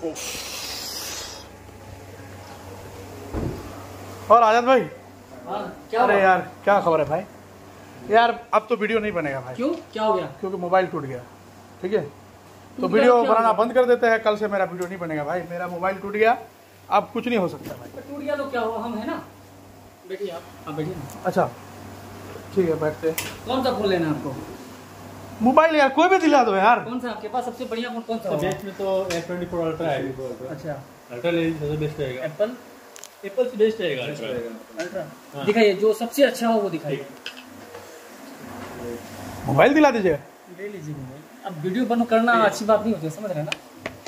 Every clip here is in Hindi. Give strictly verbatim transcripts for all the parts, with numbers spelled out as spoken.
और आजाद भाई, हाँ, क्या अरे यार क्या खबर है भाई? यार अब तो वीडियो नहीं बनेगा भाई। क्यों, क्या हो गया? क्योंकि मोबाइल टूट गया। ठीक है, तो वीडियो बनाना बंद कर देते हैं। कल से मेरा वीडियो नहीं बनेगा भाई। मेरा मोबाइल टूट गया, अब कुछ नहीं हो सकता भाई। टूट गया तो क्या हुआ, हम है ना। बैठिए आप, आप बैठिए ना। अच्छा ठीक है, बैठते हैं। कौन सा फोन लेना है आपको? मोबाइल यार कोई भी दिला दो यार। कौन सा आपके पास सबसे बढ़िया फोन कौन सा तो होगा? बेस्ट में तो एफ ट्वेंटी फोर अल्ट्रा है। अच्छा, अल्ट्रा ले लीजिए, सबसे बेस्ट रहेगा। एप्पल एप्पल से बेस्ट रहेगा अल्ट्रा। अल्ट्रा हाँ। दिखाइए, जो सबसे अच्छा हो वो दिखाइए। मोबाइल दिला दीजिए। ले लीजिए मोबाइल। अब वीडियो बंद करना अच्छी बात नहीं होती, समझ रहे हैं ना।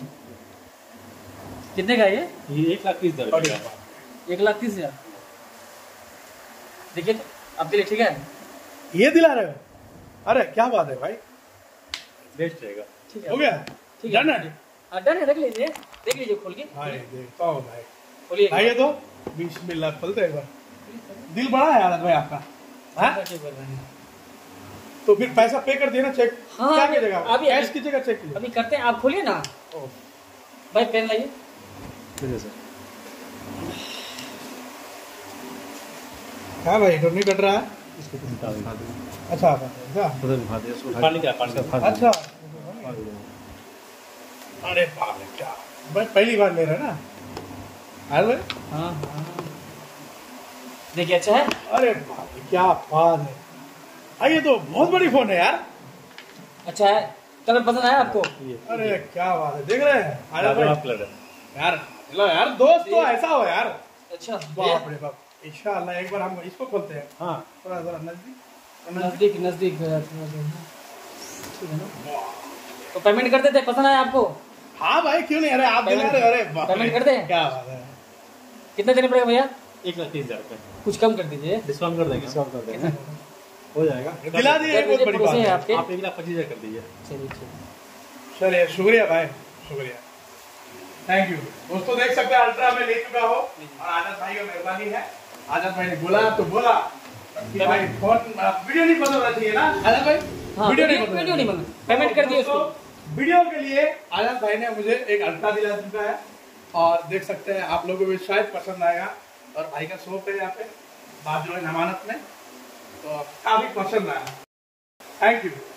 कितने का ये? ये एक लाख तीस हजार का। एक लाख तीस हजार। देखिए तो आपके लिए ठीक है। ये दिला रहे हो? अरे क्या बात है भाई, बेस्ट रहेगा। ठीक है, हो गया। ठीक है, डन है। हाँ डन है, रख लीजिए, देख लीजिए खोल के। भाई देखता हूँ भाई। खोलिए भाई ये तो बीस मिला खोलते हैं एक बार। दिल बड़ा है आजाद भाई आपका। हाँ? तो फिर पैसा पे कर दिए ना, चेक? हाँ, क्या अभी- कीजिएगा? अभी- कैश कीजिएगा, चेक कीजिएगा? अभी करते हैं, आप खोलिए ना। ओह, भाई पेन लाइए। हाँ भाई तो नहीं कट रहा है। इसको तो निकाल दिखा दो। अच्छा अच्छा उधर दिखा दे उसको। पानी का पानी का अच्छा। अरे बाप रे, क्या भाई पहली बार ले रहे हैं ना आजाद भाई? हाँ हाँ, देखिए अच्छा है। अरे बाप रे, क्या बात है। हाँ ये तो बहुत बड़ी फोन है यार। अच्छा है, कलर पसंद आया आपको? अरे क्या बात है, देख रहे हैं आजाद भाई? कलर है यार चलो यार, दोस्त तो ऐसा हो यार। अच्छा, बाप रे बाप। इंशाल्लाह एक बार हम इसको खोलते हैं। हाँ। थोड़ा थोड़ा नजदीक नजदीक नजदीक गया थोड़ा सा। ठीक है ना, तो पेमेंट कर देते, पसंद आया आपको? हाँ भाई क्यों नहीं, अरे आप दिला रहे हो, अरे बाप रे। पेमेंट कर दें? क्या बात है। कितने देने पड़ेगा भैया? एक लाख तीस हजार रुपये कुछ कम कर दीजिए। डिस्काउंट कर देंगे। डिस्काउंट कर देंगे, हो जाएगा। दिला दिए, कर बहुत दीजिए, बड़ी पड़ोसी बात हैं है। आपके। आप एक लाख पच्चीस हजार कर दीजिए। चलिए चलिए। चलिए शुक्रिया भाई, शुक्रिया, थैंक यू। दोस्तों देख सकते हैं अल्ट्रा में ले चुका हो, और आजाद भाई का मेहरबानी है। आजाद भाई ने बोला तो बोला कि भाई फोन वीडियो नहीं बदलना चाहिए ना आजाद भाई? हाँ, वीडियो नहीं वीडियो बदलना नहीं बना, पेमेंट कर दिए उसको। दोस्तों, वीडियो के लिए आजाद भाई ने मुझे एक अल्ट्रा दिला चुका है, और देख सकते हैं आप लोगों को भी शायद पसंद आएगा। और भाई का शॉप है यहाँ पे बाजू अमानत में, तो काफी पसंद आया। Thank you.